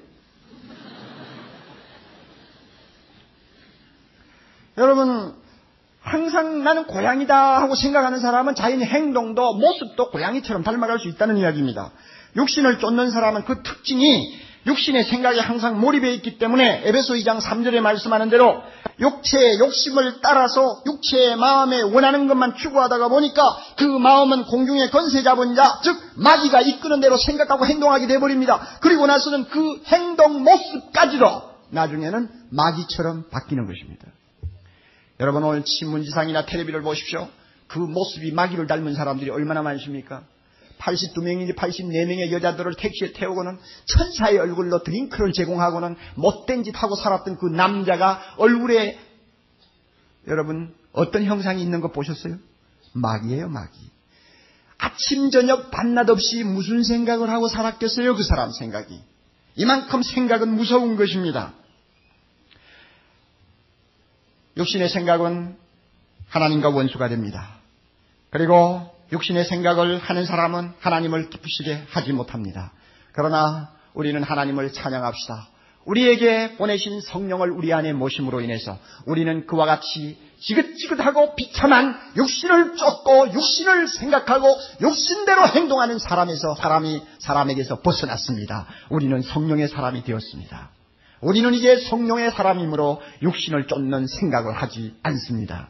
여러분, 항상 나는 고양이다 하고 생각하는 사람은 자신의 행동도 모습도 고양이처럼 닮아갈 수 있다는 이야기입니다. 육신을 쫓는 사람은 그 특징이 육신의 생각에 항상 몰입해 있기 때문에 에베소 2장 3절에 말씀하는 대로 육체의 욕심을 따라서 육체의 마음에 원하는 것만 추구하다가 보니까 그 마음은 공중의 권세 잡은 자, 즉 마귀가 이끄는 대로 생각하고 행동하게 돼버립니다. 그리고 나서는 그 행동 모습까지도 나중에는 마귀처럼 바뀌는 것입니다. 여러분, 오늘 신문지상이나 텔레비를 보십시오. 그 모습이 마귀를 닮은 사람들이 얼마나 많습니까? 82명인지 84명의 여자들을 택시에 태우고는 천사의 얼굴로 드링크를 제공하고는 못된 짓 하고 살았던 그 남자가 얼굴에 여러분 어떤 형상이 있는 거 보셨어요? 마귀예요, 마귀. 아침 저녁 밤낮 없이 무슨 생각을 하고 살았겠어요, 그 사람 생각이. 이만큼 생각은 무서운 것입니다. 육신의 생각은 하나님과 원수가 됩니다. 그리고 육신의 생각을 하는 사람은 하나님을 기쁘시게 하지 못합니다. 그러나 우리는 하나님을 찬양합시다. 우리에게 보내신 성령을 우리 안에 모심으로 인해서 우리는 그와 같이 지긋지긋하고 비참한 육신을 쫓고 육신을 생각하고 육신대로 행동하는 사람에게서 벗어났습니다. 우리는 성령의 사람이 되었습니다. 우리는 이제 성령의 사람이므로 육신을 쫓는 생각을 하지 않습니다.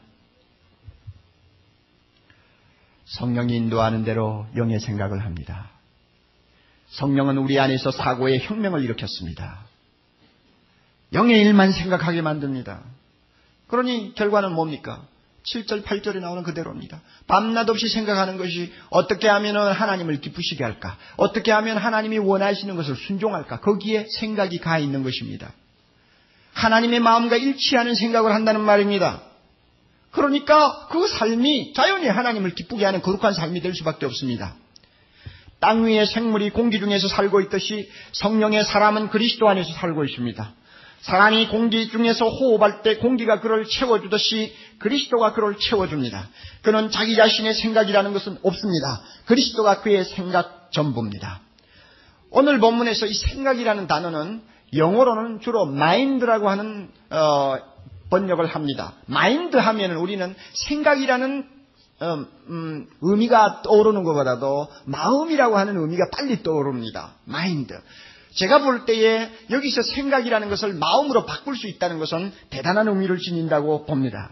성령이 인도하는 대로 영의 생각을 합니다. 성령은 우리 안에서 사고의 혁명을 일으켰습니다. 영의 일만 생각하게 만듭니다. 그러니 결과는 뭡니까? 7절 8절에 나오는 그대로입니다. 밤낮 없이 생각하는 것이 어떻게 하면 하나님을 기쁘시게 할까? 어떻게 하면 하나님이 원하시는 것을 순종할까? 거기에 생각이 가 있는 것입니다. 하나님의 마음과 일치하는 생각을 한다는 말입니다. 그러니까 그 삶이 자연히 하나님을 기쁘게 하는 거룩한 삶이 될 수밖에 없습니다. 땅 위의 생물이 공기 중에서 살고 있듯이 성령의 사람은 그리스도 안에서 살고 있습니다. 사람이 공기 중에서 호흡할 때 공기가 그를 채워주듯이 그리스도가 그를 채워줍니다. 그는 자기 자신의 생각이라는 것은 없습니다. 그리스도가 그의 생각 전부입니다. 오늘 본문에서 이 생각이라는 단어는 영어로는 주로 마인드라고 하는 번역을 합니다. 마인드 하면은 우리는 생각이라는 의미가 떠오르는 것보다도 마음이라고 하는 의미가 빨리 떠오릅니다. 마인드. 제가 볼 때에 여기서 생각이라는 것을 마음으로 바꿀 수 있다는 것은 대단한 의미를 지닌다고 봅니다.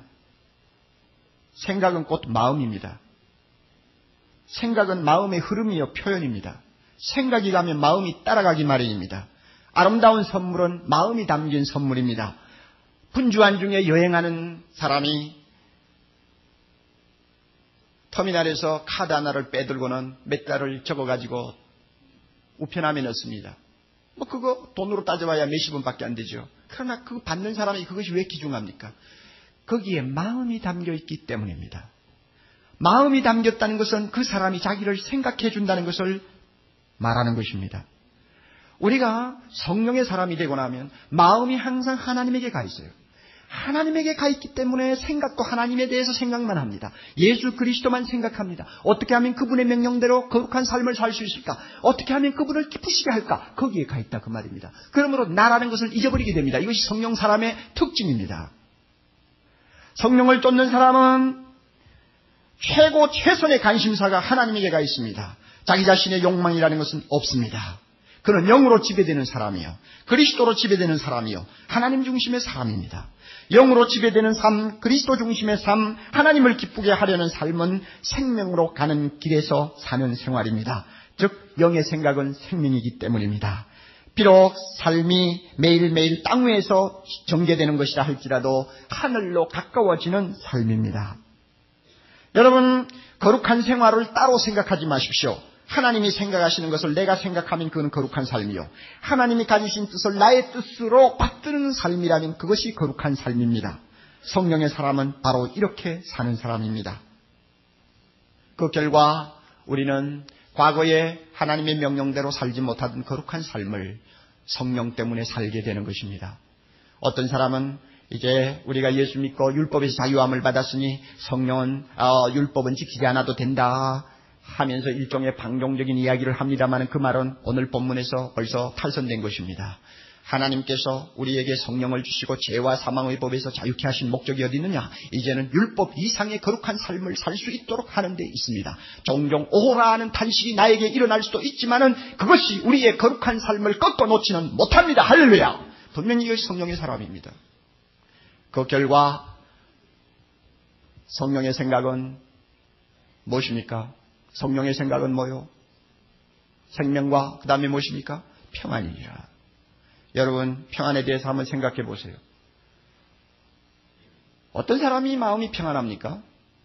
생각은 곧 마음입니다. 생각은 마음의 흐름이요 표현입니다. 생각이 가면 마음이 따라가기 마련입니다. 아름다운 선물은 마음이 담긴 선물입니다. 분주한 중에 여행하는 사람이 터미널에서 카드 하나를 빼들고는 몇 달을 적어가지고 우편함에 넣습니다. 그거 돈으로 따져봐야 몇십 원밖에 안 되죠. 그러나 그 받는 사람이 그것이 왜 귀중합니까? 거기에 마음이 담겨 있기 때문입니다. 마음이 담겼다는 것은 그 사람이 자기를 생각해 준다는 것을 말하는 것입니다. 우리가 성령의 사람이 되고 나면 마음이 항상 하나님에게 가 있어요. 하나님에게 가 있기 때문에 생각도 하나님에 대해서 생각만 합니다. 예수 그리스도만 생각합니다. 어떻게 하면 그분의 명령대로 거룩한 삶을 살 수 있을까? 어떻게 하면 그분을 기쁘시게 할까? 거기에 가 있다 그 말입니다. 그러므로 나라는 것을 잊어버리게 됩니다. 이것이 성령 사람의 특징입니다. 성령을 쫓는 사람은 최선의 관심사가 하나님에게 가 있습니다. 자기 자신의 욕망이라는 것은 없습니다. 그는 영으로 지배되는 사람이요, 그리스도로 지배되는 사람이요, 하나님 중심의 사람입니다. 영으로 지배되는 삶, 그리스도 중심의 삶, 하나님을 기쁘게 하려는 삶은 생명으로 가는 길에서 사는 생활입니다. 즉 영의 생각은 생명이기 때문입니다. 비록 삶이 매일매일 땅 위에서 전개되는 것이라 할지라도 하늘로 가까워지는 삶입니다. 여러분, 거룩한 생활을 따로 생각하지 마십시오. 하나님이 생각하시는 것을 내가 생각하면 그건 거룩한 삶이요, 하나님이 가지신 뜻을 나의 뜻으로 받드는 삶이라면 그것이 거룩한 삶입니다. 성령의 사람은 바로 이렇게 사는 사람입니다. 그 결과 우리는 과거에 하나님의 명령대로 살지 못하던 거룩한 삶을 성령 때문에 살게 되는 것입니다. 어떤 사람은 이제 우리가 예수 믿고 율법에서 자유함을 받았으니 성령은 율법은 지키지 않아도 된다 하면서 일종의 방종적인 이야기를 합니다만 그 말은 오늘 본문에서 벌써 탈선된 것입니다. 하나님께서 우리에게 성령을 주시고 죄와 사망의 법에서 자유케 하신 목적이 어디 있느냐? 이제는 율법 이상의 거룩한 삶을 살 수 있도록 하는 데 있습니다. 종종 오라 하는 탄식이 나에게 일어날 수도 있지만은 그것이 우리의 거룩한 삶을 꺾어 놓지는 못합니다. 할렐루야. 분명히 이것이 성령의 사람입니다. 그 결과 성령의 생각은 무엇입니까? 성령의 생각은 뭐요? 생명과 그 다음에 무엇입니까? 평안이니라. 여러분 평안에 대해서 한번 생각해 보세요. 어떤 사람이 마음이 평안합니까?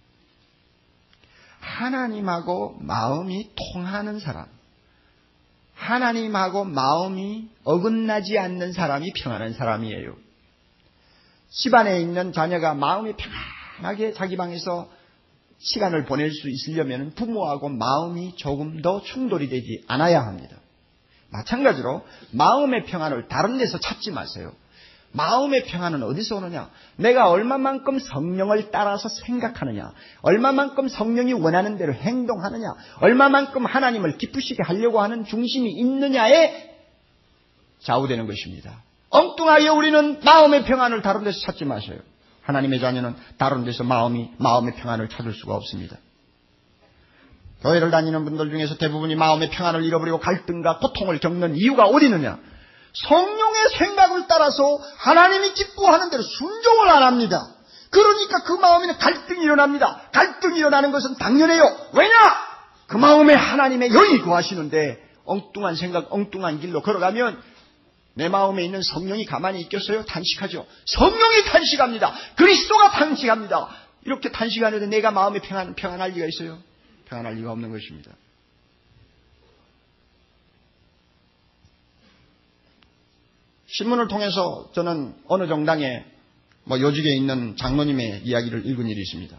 하나님하고 마음이 통하는 사람, 하나님하고 마음이 어긋나지 않는 사람이 평안한 사람이에요. 집안에 있는 자녀가 마음이 편안하게 자기 방에서 시간을 보낼 수 있으려면 부모하고 마음이 조금 더 충돌이 되지 않아야 합니다. 마찬가지로 마음의 평안을 다른 데서 찾지 마세요. 마음의 평안은 어디서 오느냐? 내가 얼마만큼 성령을 따라서 생각하느냐, 얼마만큼 성령이 원하는 대로 행동하느냐, 얼마만큼 하나님을 기쁘시게 하려고 하는 중심이 있느냐에 좌우되는 것입니다. 엉뚱하게 우리는 마음의 평안을 다른 데서 찾지 마세요. 하나님의 자녀는 다른 데서 마음의 평안을 찾을 수가 없습니다. 교회를 다니는 분들 중에서 대부분이 마음의 평안을 잃어버리고 갈등과 고통을 겪는 이유가 어디 있느냐? 성령의 생각을 따라서 하나님이 기뻐하는 대로 순종을 안 합니다. 그러니까 그 마음에는 갈등이 일어납니다. 갈등이 일어나는 것은 당연해요. 왜냐? 그 마음에 하나님의 영이 거하시는데 엉뚱한 생각, 엉뚱한 길로 걸어가면 내 마음에 있는 성령이 가만히 있겠어요? 탄식하죠. 성령이 탄식합니다. 그리스도가 탄식합니다. 이렇게 탄식하는데 내가 마음에 평안할 리가 있어요? 평안할 리가 없는 것입니다. 신문을 통해서 저는 어느 정당에 요직에 있는 장로님의 이야기를 읽은 일이 있습니다.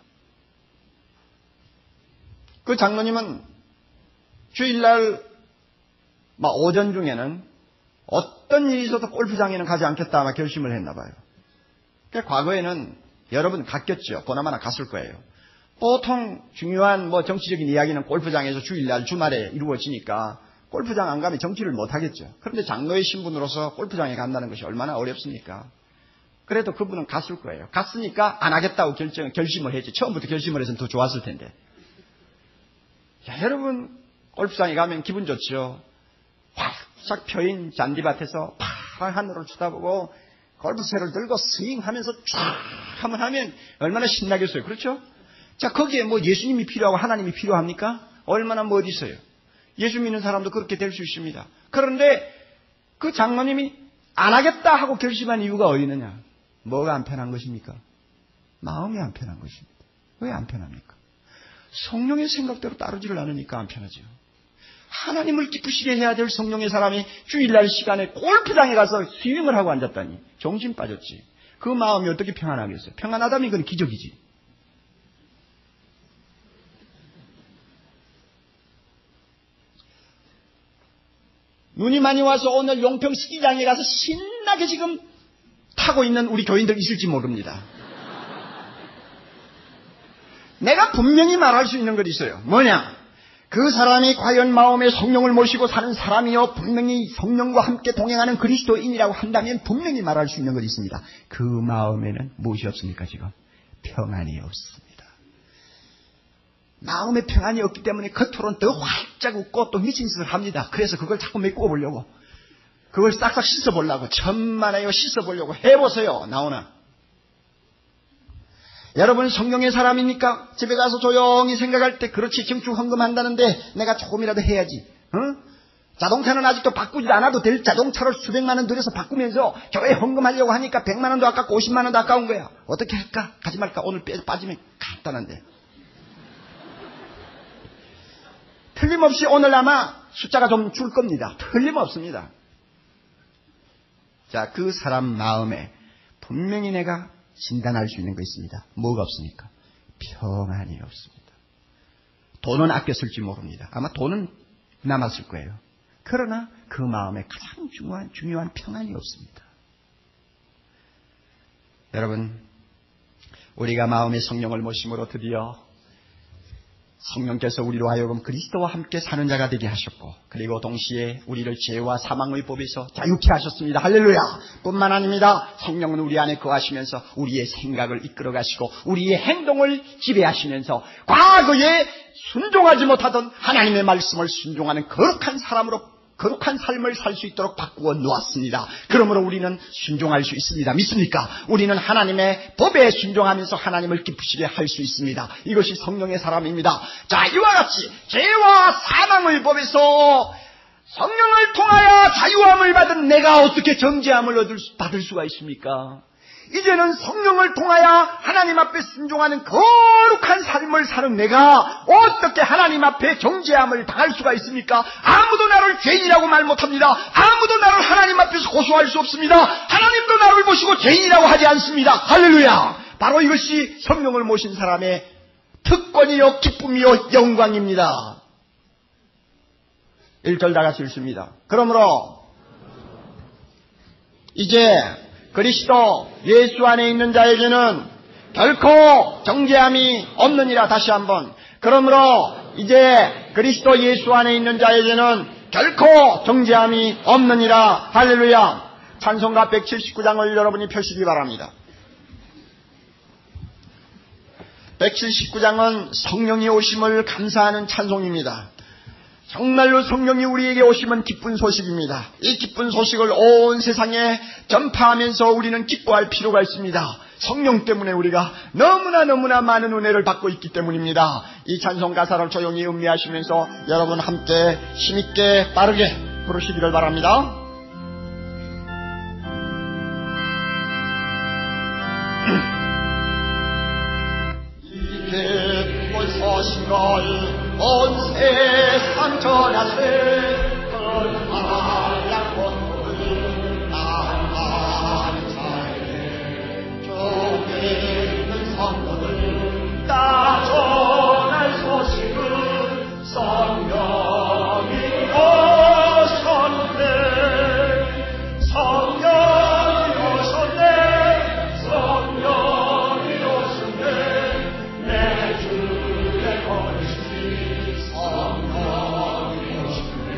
그 장로님은 주일날 오전 중에는 어떤 일이 있어도 골프장에는 가지 않겠다 아마 결심을 했나 봐요. 그러니까 과거에는 여러분 갔겠죠. 보나마나 갔을 거예요. 보통 중요한 정치적인 이야기는 골프장에서 주일날 주말에 이루어지니까 골프장 안 가면 정치를 못 하겠죠. 그런데 장로의 신분으로서 골프장에 간다는 것이 얼마나 어렵습니까? 그래도 그분은 갔을 거예요. 갔으니까 안 하겠다고 결심을 했지. 처음부터 결심을 해서는 더 좋았을 텐데. 야, 여러분 골프장에 가면 기분 좋죠. 활짝 펴인 잔디밭에서 파란 하늘을 쳐다보고 골프채를 들고 스윙하면서 쫙 한번 하면 얼마나 신나겠어요. 그렇죠? 자, 거기에 예수님이 필요하고 하나님이 필요합니까? 얼마나 어디 있어요? 예수 믿는 사람도 그렇게 될 수 있습니다. 그런데 그 장로님이 안 하겠다 하고 결심한 이유가 어디 있느냐? 뭐가 안 편한 것입니까? 마음이 안 편한 것입니다. 왜 안 편합니까? 성령의 생각대로 따르지를 않으니까 안 편하죠. 하나님을 기쁘시게 해야 될 성령의 사람이 주일날 시간에 골프장에 가서 스윙을 하고 앉았다니 정신 빠졌지. 그 마음이 어떻게 평안하겠어요? 평안하다면 이건 기적이지. 눈이 많이 와서 오늘 용평 스키장에 가서 신나게 지금 타고 있는 우리 교인들 있을지 모릅니다. 내가 분명히 말할 수 있는 것이 있어요. 뭐냐? 그 사람이 과연 마음에 성령을 모시고 사는 사람이요 분명히 성령과 함께 동행하는 그리스도인이라고 한다면 분명히 말할 수 있는 것이 있습니다. 그 마음에는 무엇이 없습니까? 지금 평안이 없습니다. 마음에 평안이 없기 때문에 겉으로는 더 활짝 웃고 또 미친 짓을 합니다. 그래서 그걸 자꾸 메꾸어 보려고, 그걸 싹싹 씻어보려고, 천만에요 씻어보려고 해보세요. 나오나? 여러분 성령의 사람입니까? 집에 가서 조용히 생각할 때 그렇지 증축헌금한다는데 내가 조금이라도 해야지. 자동차는 아직도 바꾸지 않아도 될 자동차를 수백만 원 들여서 바꾸면서 교회 헌금하려고 하니까 100만 원도 아깝고 50만 원도 아까운 거야. 어떻게 할까? 가지 말까? 오늘 빠지면 간단한데. 틀림없이 오늘 아마 숫자가 좀 줄 겁니다. 틀림없습니다. 자, 그 사람 마음에 분명히 내가 진단할 수 있는 거 있습니다. 뭐가 없습니까? 평안이 없습니다. 돈은 아껴 쓸지 모릅니다. 아마 돈은 남았을 거예요. 그러나 그 마음에 가장 중요한 평안이 없습니다. 여러분, 우리가 마음의 성령을 모심으로 드디어 성령께서 우리로 하여금 그리스도와 함께 사는 자가 되게 하셨고, 그리고 동시에 우리를 죄와 사망의 법에서 자유케 하셨습니다. 할렐루야! 뿐만 아닙니다. 성령은 우리 안에 거하시면서 우리의 생각을 이끌어 가시고 우리의 행동을 지배하시면서 과거에 순종하지 못하던 하나님의 말씀을 순종하는 거룩한 사람으로 거룩한 삶을 살 수 있도록 바꾸어 놓았습니다. 그러므로 우리는 순종할 수 있습니다. 믿습니까? 우리는 하나님의 법에 순종하면서 하나님을 기쁘시게 할 수 있습니다. 이것이 성령의 사람입니다. 자, 이와 같이 죄와 사망의 법에서 성령을 통하여 자유함을 받은 내가 어떻게 정죄함을 받을 수가 있습니까? 이제는 성령을 통하여 하나님 앞에 순종하는 거룩한 삶을 사는 내가 어떻게 하나님 앞에 정죄함을 당할 수가 있습니까? 아무도 나를 죄인이라고 말 못합니다. 아무도 나를 하나님 앞에서 고소할 수 없습니다. 하나님도 나를 보시고 죄인이라고 하지 않습니다. 할렐루야! 바로 이것이 성령을 모신 사람의 특권이요 기쁨이요 영광입니다. 1절 다 같이 읽습니다. 그러므로 이제 그리스도 예수 안에 있는 자에게는 결코 정죄함이 없느니라. 다시 한번. 그러므로 이제 그리스도 예수 안에 있는 자에게는 결코 정죄함이 없느니라. 할렐루야. 찬송가 179장을 여러분이 펴시기 바랍니다. 179장은 성령이 오심을 감사하는 찬송입니다. 정말로 성령이 우리에게 오시면 기쁜 소식입니다. 이 기쁜 소식을 온 세상에 전파하면서 우리는 기뻐할 필요가 있습니다. 성령 때문에 우리가 너무나 많은 은혜를 받고 있기 때문입니다. 이 찬송 가사를 조용히 음미하시면서 여러분 함께 힘있게 빠르게 부르시기를 바랍니다. 이 기쁜 소식을 온 세상 전하세 하얀 꽃을 나가는 자에 종에 있는 성도들 다 전할 소식은 성령이 오셨네. 성령이 오셨네. 성령이 오셨네. 내 주의 거리시 성령이 오셨네.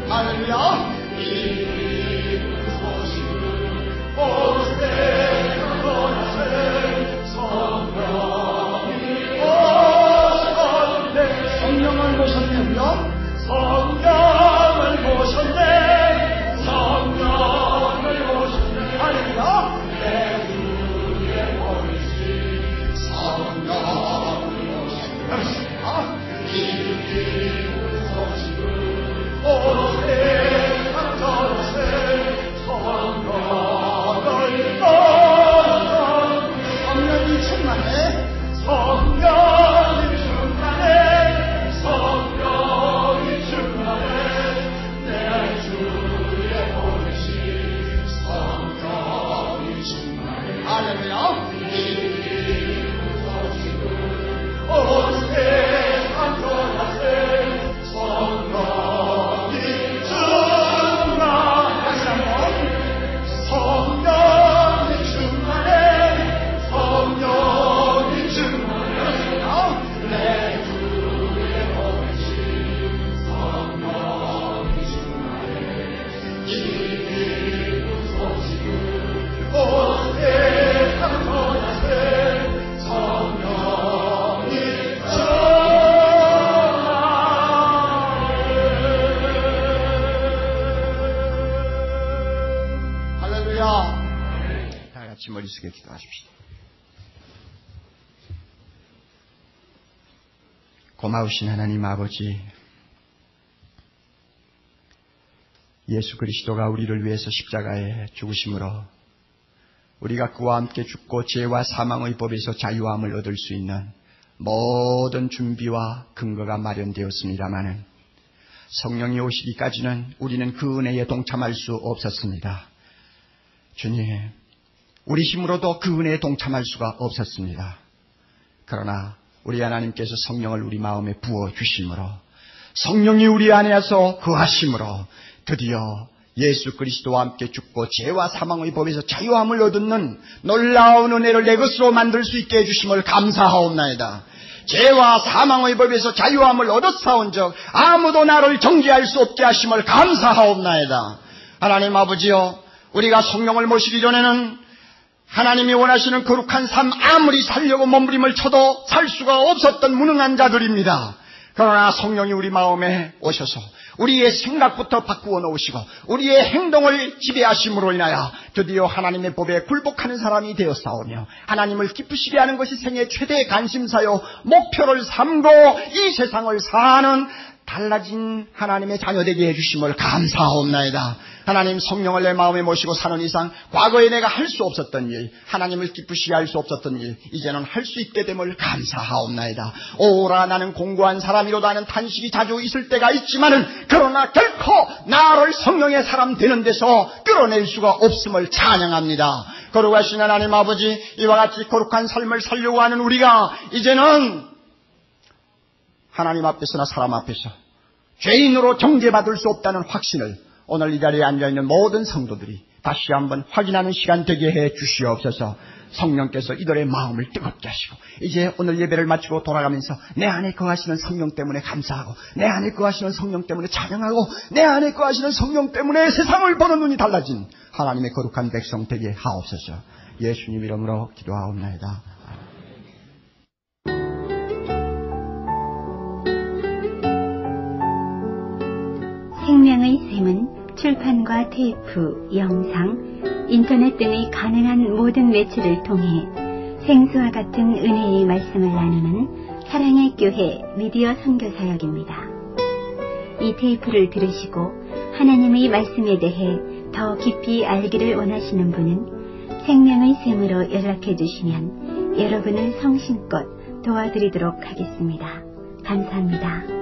할렐루야. 성령을 모셨네요. 성령을 모셨네. 성령을 모셨네. 할렐루야. 내 주의 보이시 성령을 모셨네. 오세 강전세 성령이 충만해. 성령이 충만해. 성령이 충만해. 내 주의 보내신 성령이 충만해. 할렐루야. 오세 강전세 성령이 충만해. 성령이 충만해. 성령이 충만해. 내 주의 보내신 성령이 충만해. 이 소식을 오세 강전하세 성령이 충만해. 할렐루야. 다 같이 머리 숙여 기도하십시다. 고마우신 하나님 아버지, 예수 그리스도가 우리를 위해서 십자가에 죽으심으로 우리가 그와 함께 죽고 죄와 사망의 법에서 자유함을 얻을 수 있는 모든 준비와 근거가 마련되었습니다마는 성령이 오시기까지는 우리는 그 은혜에 동참할 수 없었습니다. 주님, 우리 힘으로도 그 은혜에 동참할 수가 없었습니다. 그러나 우리 하나님께서 성령을 우리 마음에 부어주심으로, 성령이 우리 안에서 거하심으로 드디어 예수 그리스도와 함께 죽고 죄와 사망의 법에서 자유함을 얻는 놀라운 은혜를 내 것으로 만들 수 있게 해주심을 감사하옵나이다. 죄와 사망의 법에서 자유함을 얻었사온 적 아무도 나를 정죄할 수 없게 하심을 감사하옵나이다. 하나님 아버지여, 우리가 성령을 모시기 전에는 하나님이 원하시는 거룩한 삶 아무리 살려고 몸부림을 쳐도 살 수가 없었던 무능한 자들입니다. 그러나 성령이 우리 마음에 오셔서 우리의 생각부터 바꾸어 놓으시고 우리의 행동을 지배하심으로 인하여 드디어 하나님의 법에 굴복하는 사람이 되었사오며 하나님을 기쁘시게 하는 것이 생애 최대의 관심사요 목표를 삼고 이 세상을 사는 달라진 하나님의 자녀되게 해주심을 감사하옵나이다. 하나님, 성령을 내 마음에 모시고 사는 이상 과거에 내가 할 수 없었던 일, 하나님을 기쁘시게 할 수 없었던 일, 이제는 할 수 있게 됨을 감사하옵나이다. 오라, 나는 공고한 사람이로다 하는 탄식이 자주 있을 때가 있지만은 그러나 결코 나를 성령의 사람 되는 데서 끌어낼 수가 없음을 찬양합니다. 거룩하신 하나님 아버지, 이와 같이 거룩한 삶을 살려고 하는 우리가 이제는 하나님 앞에서나 사람 앞에서 죄인으로 정죄받을 수 없다는 확신을 오늘 이 자리에 앉아있는 모든 성도들이 다시 한번 확인하는 시간 되게 해 주시옵소서. 성령께서 이들의 마음을 뜨겁게 하시고 이제 오늘 예배를 마치고 돌아가면서 내 안에 거하시는 성령 때문에 감사하고 내 안에 거하시는 성령 때문에 찬양하고 내 안에 거하시는 성령 때문에 세상을 보는 눈이 달라진 하나님의 거룩한 백성 되게 하옵소서. 예수님 이름으로 기도하옵나이다. 생명의 샘은 출판과 테이프, 영상, 인터넷 등의 가능한 모든 매체를 통해 생수와 같은 은혜의 말씀을 나누는 사랑의 교회 미디어 선교사역입니다. 이 테이프를 들으시고 하나님의 말씀에 대해 더 깊이 알기를 원하시는 분은 생명의 샘으로 연락해 주시면 여러분을 성심껏 도와드리도록 하겠습니다. 감사합니다.